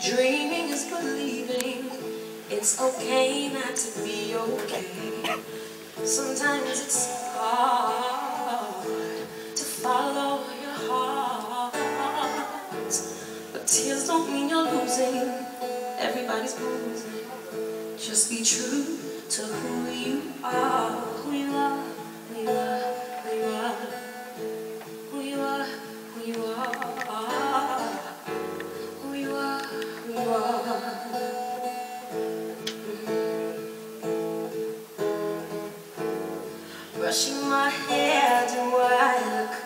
Dreaming is believing. It's okay not to be okay. Sometimes it's hard to follow your heart, but tears don't mean you're losing. Everybody's losing. Just be true to who you are, who you are, who you are, who you are, who you are, who you are, who you are, who you are. Brushing my hair, do I look